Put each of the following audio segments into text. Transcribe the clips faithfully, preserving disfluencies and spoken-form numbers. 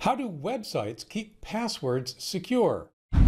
How do websites keep passwords secure?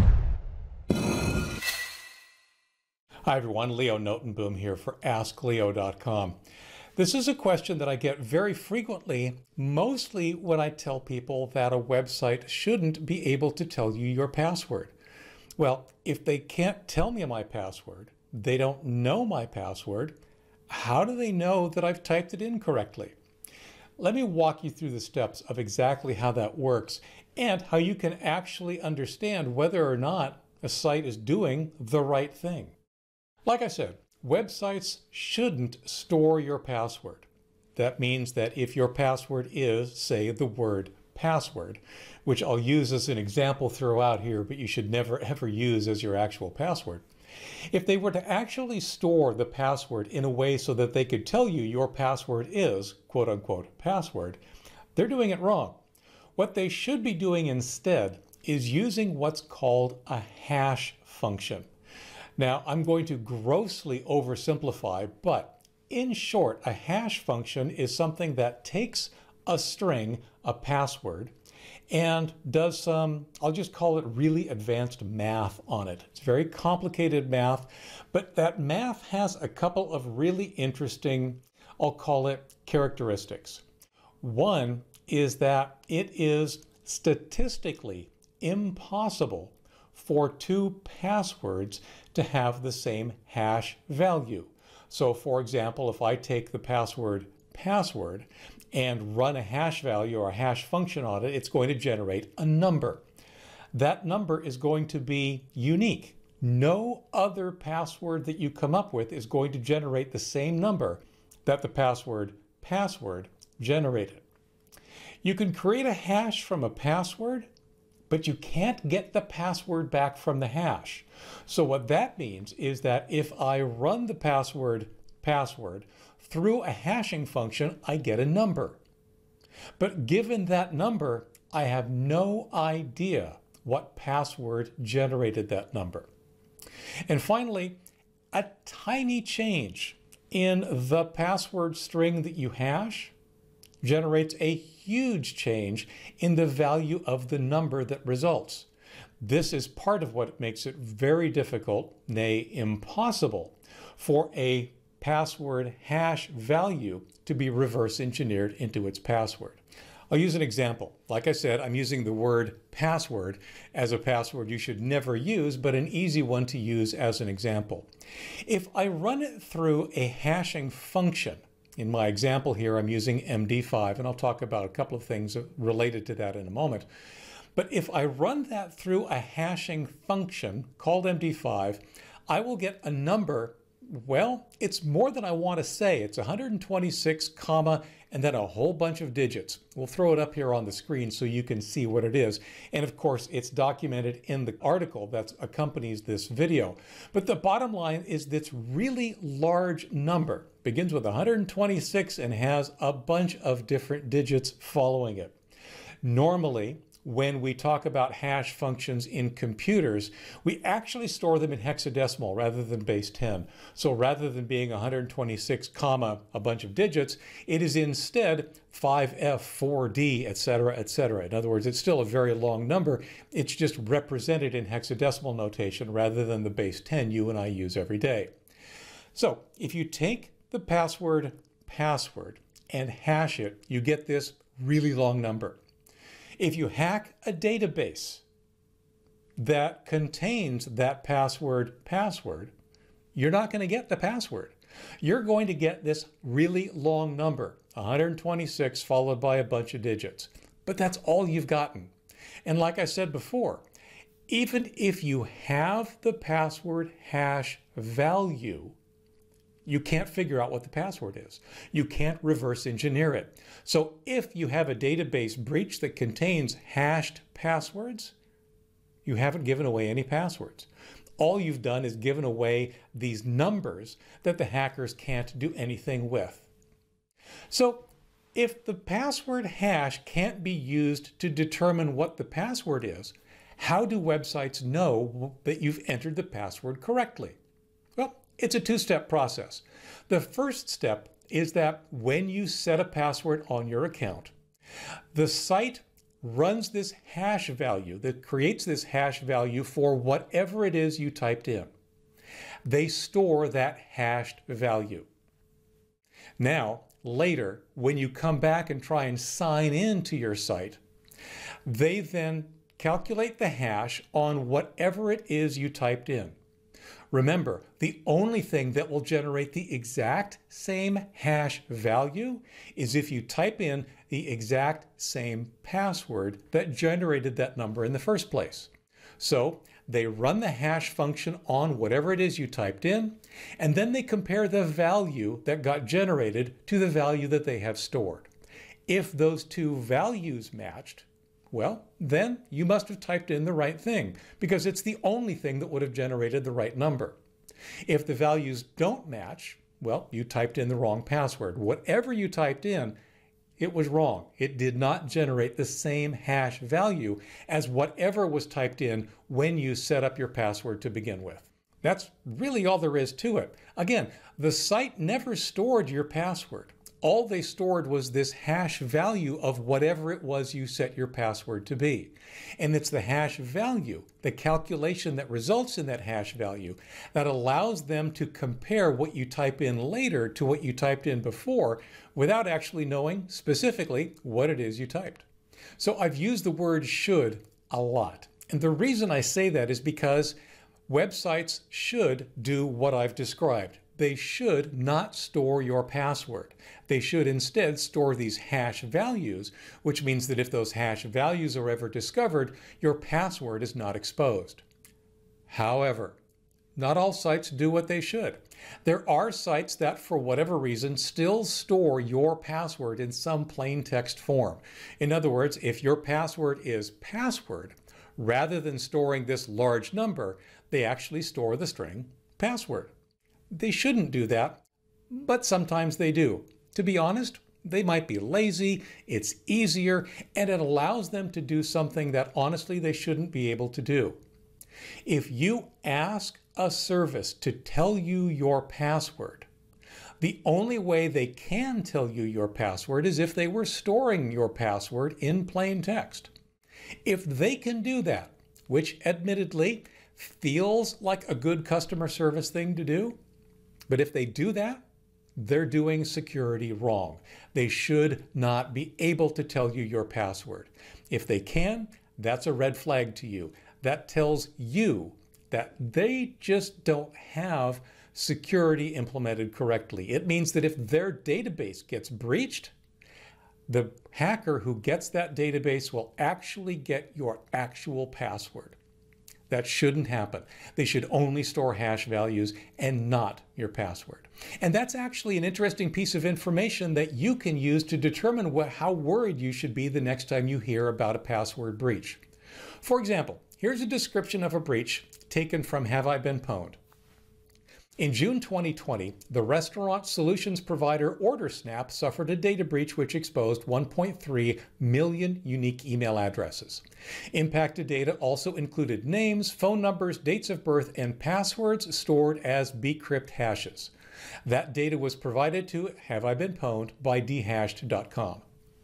Hi everyone, Leo Notenboom here for ask leo dot com. This is a question that I get very frequently, mostly when I tell people that a website shouldn't be able to tell you your password. Well, if they can't tell me my password, they don't know my password, how do they know that I've typed it in correctly? Let me walk you through the steps of exactly how that works and how you can actually understand whether or not a site is doing the right thing. Like I said, websites shouldn't store your password. That means that if your password is, say, the word password, which I'll use as an example throughout here, but you should never ever use as your actual password. If they were to actually store the password in a way so that they could tell you your password is, quote unquote, password, they're doing it wrong. What they should be doing instead is using what's called a hash function. Now, I'm going to grossly oversimplify, but in short, a hash function is something that takes a string, a password, and does some, I'll just call it really advanced math on it. It's very complicated math, but that math has a couple of really interesting, I'll call it characteristics. One is that it is statistically impossible for two passwords to have the same hash value. So for example, if I take the password password and run a hash value or a hash function on it, it's going to generate a number. That number is going to be unique. No other password that you come up with is going to generate the same number that the password password generated. You can create a hash from a password, but you can't get the password back from the hash. So what that means is that if I run the password password through a hashing function, I get a number. But given that number, I have no idea what password generated that number. And finally, a tiny change in the password string that you hash generates a huge change in the value of the number that results. This is part of what makes it very difficult, nay impossible, for a password hash value to be reverse engineered into its password. I'll use an example. Like I said, I'm using the word password as a password you should never use, but an easy one to use as an example. If I run it through a hashing function, in my example here, I'm using M D five, and I'll talk about a couple of things related to that in a moment. But if I run that through a hashing function called M D five, I will get a number. Well, it's more than I want to say. It's one hundred twenty-six, comma, and then a whole bunch of digits. We'll throw it up here on the screen so you can see what it is. And of course, it's documented in the article that accompanies this video. But the bottom line is this really large number begins with one hundred twenty-six and has a bunch of different digits following it. Normally, when we talk about hash functions in computers, we actually store them in hexadecimal rather than base ten. So rather than being one hundred twenty-six, comma, a bunch of digits, it is instead five F, four D, et cetera, et cetera. In other words, it's still a very long number. It's just represented in hexadecimal notation rather than the base ten you and I use every day. So if you take the password password and hash it, you get this really long number. If you hack a database that contains that password password, you're not going to get the password. You're going to get this really long number, one hundred twenty-six followed by a bunch of digits. But that's all you've gotten. And like I said before, even if you have the password hash value, you can't figure out what the password is. You can't reverse engineer it. So if you have a database breach that contains hashed passwords, you haven't given away any passwords. All you've done is given away these numbers that the hackers can't do anything with. So if the password hash can't be used to determine what the password is, how do websites know that you've entered the password correctly? Well, it's a two-step process. The first step is that when you set a password on your account, the site runs this hash value, that creates this hash value for whatever it is you typed in. They store that hashed value. Now, later, when you come back and try and sign in to your site, they then calculate the hash on whatever it is you typed in. Remember, the only thing that will generate the exact same hash value is if you type in the exact same password that generated that number in the first place. So they run the hash function on whatever it is you typed in, and then they compare the value that got generated to the value that they have stored. If those two values matched, well, then you must have typed in the right thing, because it's the only thing that would have generated the right number. If the values don't match, well, you typed in the wrong password. Whatever you typed in, it was wrong. It did not generate the same hash value as whatever was typed in when you set up your password to begin with. That's really all there is to it. Again, the site never stored your password. All they stored was this hash value of whatever it was you set your password to be. And it's the hash value, the calculation that results in that hash value, that allows them to compare what you type in later to what you typed in before without actually knowing specifically what it is you typed. So I've used the word should a lot. And the reason I say that is because websites should do what I've described. They should not store your password. They should instead store these hash values, which means that if those hash values are ever discovered, your password is not exposed. However, not all sites do what they should. There are sites that, for whatever reason, still store your password in some plain text form. In other words, if your password is password, rather than storing this large number, they actually store the string password. They shouldn't do that, but sometimes they do. To be honest, they might be lazy, it's easier, and it allows them to do something that honestly they shouldn't be able to do. If you ask a service to tell you your password, the only way they can tell you your password is if they were storing your password in plain text. If they can do that, which admittedly feels like a good customer service thing to do, but if they do that, they're doing security wrong. They should not be able to tell you your password. If they can, that's a red flag to you. That tells you that they just don't have security implemented correctly. It means that if their database gets breached, the hacker who gets that database will actually get your actual password. That shouldn't happen. They should only store hash values and not your password. And that's actually an interesting piece of information that you can use to determine what, how worried you should be the next time you hear about a password breach. For example, here's a description of a breach taken from Have I Been Pwned? In June twenty twenty, the restaurant solutions provider OrderSnap suffered a data breach which exposed one point three million unique email addresses. Impacted data also included names, phone numbers, dates of birth, and passwords stored as bcrypt hashes. That data was provided to Have I Been Pwned by d hashed dot com.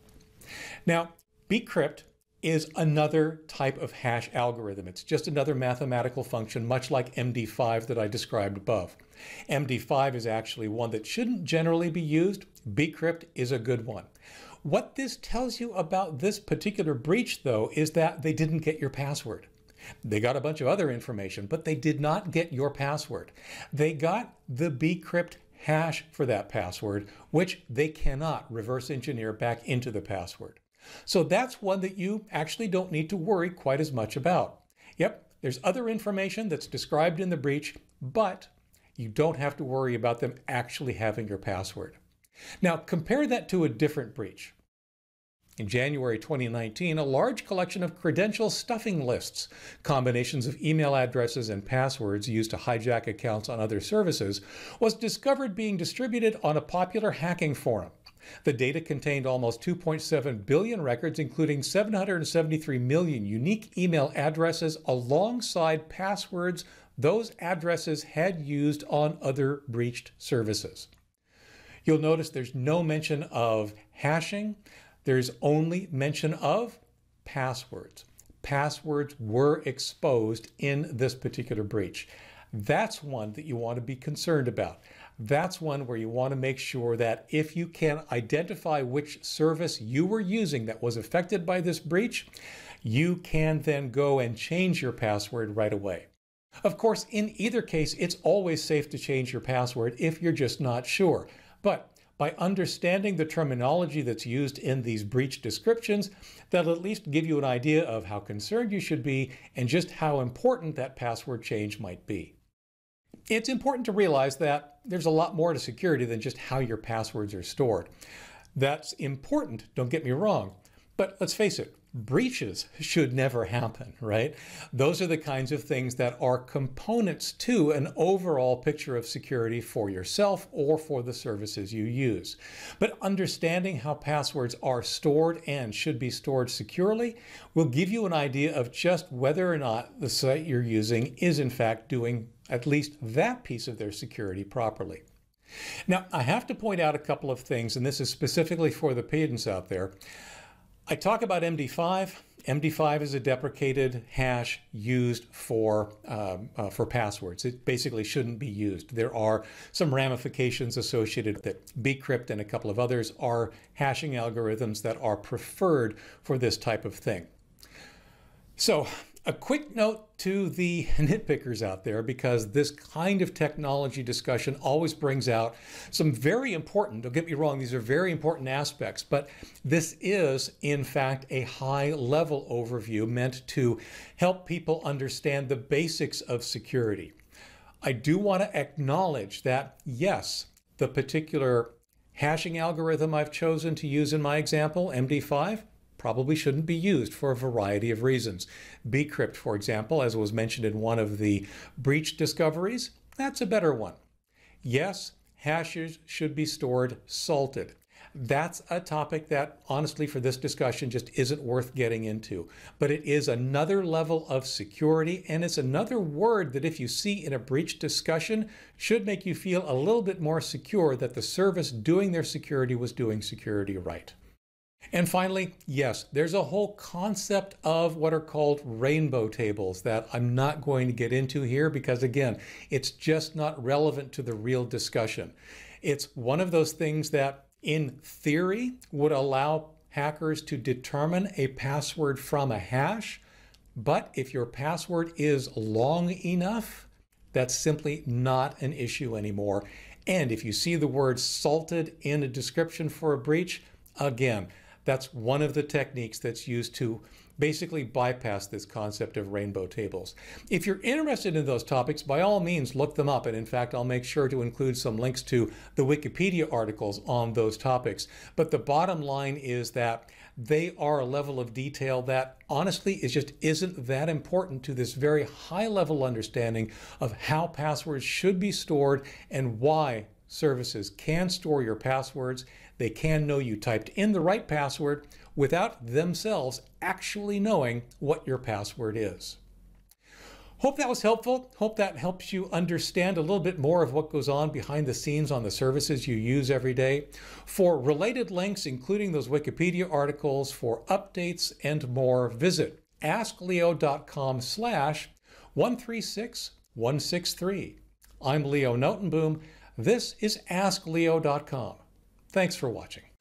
Now, bcrypt is another type of hash algorithm. It's just another mathematical function, much like M D five that I described above. M D five is actually one that shouldn't generally be used. Bcrypt is a good one. What this tells you about this particular breach, though, is that they didn't get your password. They got a bunch of other information, but they did not get your password. They got the bcrypt hash for that password, which they cannot reverse engineer back into the password. So that's one that you actually don't need to worry quite as much about. Yep, there's other information that's described in the breach, but you don't have to worry about them actually having your password. Now, compare that to a different breach. In January twenty nineteen, a large collection of credential stuffing lists, combinations of email addresses and passwords used to hijack accounts on other services, was discovered being distributed on a popular hacking forum. The data contained almost two point seven billion records, including seven hundred seventy-three million unique email addresses alongside passwords those addresses had used on other breached services. You'll notice there's no mention of hashing. There's only mention of passwords. Passwords were exposed in this particular breach. That's one that you want to be concerned about. That's one where you want to make sure that if you can identify which service you were using that was affected by this breach, you can then go and change your password right away. Of course, in either case, it's always safe to change your password if you're just not sure. But by understanding the terminology that's used in these breach descriptions, that'll at least give you an idea of how concerned you should be and just how important that password change might be. It's important to realize that there's a lot more to security than just how your passwords are stored. That's important, don't get me wrong, but let's face it, breaches should never happen, right? Those are the kinds of things that are components to an overall picture of security for yourself or for the services you use. But understanding how passwords are stored and should be stored securely will give you an idea of just whether or not the site you're using is in fact doing at least that piece of their security properly. Now, I have to point out a couple of things, and this is specifically for the pedants out there. I talk about M D five. M D five is a deprecated hash used for, um, uh, for passwords. It basically shouldn't be used. There are some ramifications associated with it. Bcrypt and a couple of others are hashing algorithms that are preferred for this type of thing. So, a quick note to the nitpickers out there, because this kind of technology discussion always brings out some very important, don't get me wrong, these are very important aspects, but this is in fact a high-level overview meant to help people understand the basics of security. I do want to acknowledge that, yes, the particular hashing algorithm I've chosen to use in my example, M D five, probably shouldn't be used for a variety of reasons. Bcrypt, for example, as was mentioned in one of the breach discoveries, that's a better one. Yes, hashes should be stored salted. That's a topic that, honestly, for this discussion just isn't worth getting into. But it is another level of security, and it's another word that if you see in a breach discussion should make you feel a little bit more secure that the service doing their security was doing security right. And finally, yes, there's a whole concept of what are called rainbow tables that I'm not going to get into here because, again, it's just not relevant to the real discussion. It's one of those things that, in theory, would allow hackers to determine a password from a hash, but if your password is long enough, that's simply not an issue anymore. And if you see the word salted in a description for a breach, again, that's one of the techniques that's used to basically bypass this concept of rainbow tables. If you're interested in those topics, by all means, look them up. And in fact, I'll make sure to include some links to the Wikipedia articles on those topics. But the bottom line is that they are a level of detail that honestly is just isn't that important to this very high level understanding of how passwords should be stored and why services can store your passwords. They can know you typed in the right password without themselves actually knowing what your password is. Hope that was helpful. Hope that helps you understand a little bit more of what goes on behind the scenes on the services you use every day. For related links, including those Wikipedia articles, for updates and more, visit askleo.com slash 136163. I'm Leo Notenboom. This is ask leo dot com. Thanks for watching.